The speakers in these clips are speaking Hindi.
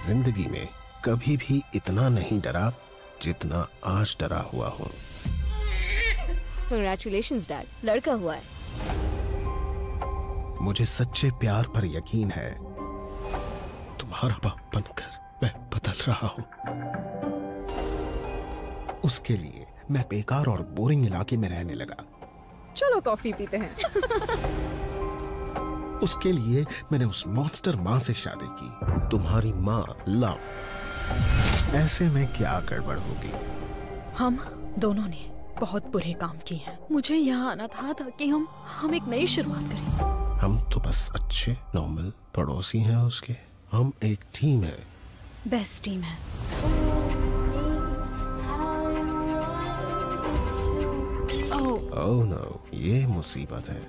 जिंदगी में कभी भी इतना नहीं डरा जितना आज डरा हुआ हूँ। Congratulations, Dad. लड़का हुआ है। मुझे सच्चे प्यार पर यकीन है। तुम्हारा बाप बनकर मैं बदल रहा हूँ। उसके लिए मैं बेकार और बोरिंग इलाके में रहने लगा। चलो कॉफी पीते हैं। उसके लिए मैंने उस मॉन्स्टर माँ से शादी की। तुम्हारी माँ लव। ऐसे में क्या गड़बड़ होगी? हम दोनों ने बहुत बुरे काम किए हैं। मुझे यहाँ आना था ताकि हम एक नई शुरुआत करें। हम तो बस अच्छे नॉर्मल पड़ोसी हैं उसके। हम एक टीम है। बेस्ट टीम है। ओह नो, ये मुसीबत है।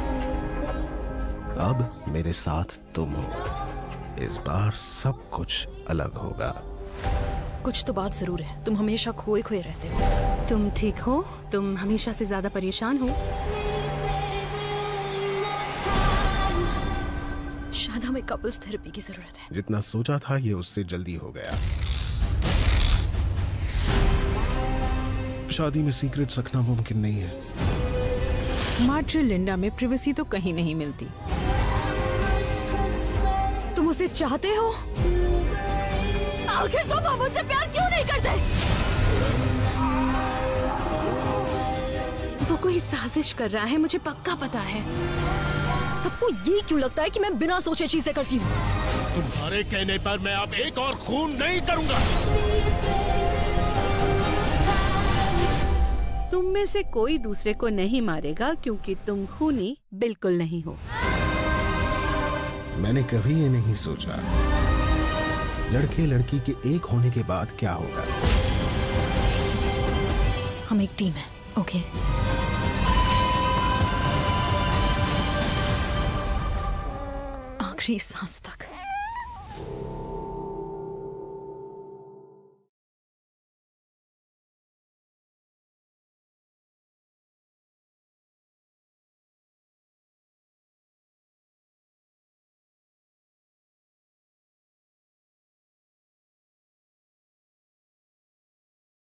अब मेरे साथ तुम हो। इस बार सब कुछ अलग होगा। कुछ तो बात जरूर है। तुम हमेशा खोए खोए रहते हो। तुम ठीक हो? तुम हमेशा से ज्यादा परेशान हो? शायद हमें कपल्स थेरेपी की जरूरत है। जितना सोचा था ये उससे जल्दी हो गया। शादी में सीक्रेट्स रखना मुमकिन नहीं है। मार्ट्रिलिंडा में प्रिवेसी तो कहीं नहीं मिलती। तुम उसे चाहते हो? आखिर तुम मुझसे प्यार क्यों नहीं करते? वो कोई साजिश कर रहा है, मुझे पक्का पता है। सबको ये क्यों लगता है कि मैं बिना सोचे चीजें करती हूँ? तुम्हारे कहने पर मैं अब एक और खून नहीं करूंगा। तुम में से कोई दूसरे को नहीं मारेगा क्योंकि तुम खूनी बिल्कुल नहीं हो। मैंने कभी ये नहीं सोचा लड़के लड़की के एक होने के बाद क्या होगा। हम एक टीम है, ओके? आखिरी सांस तक।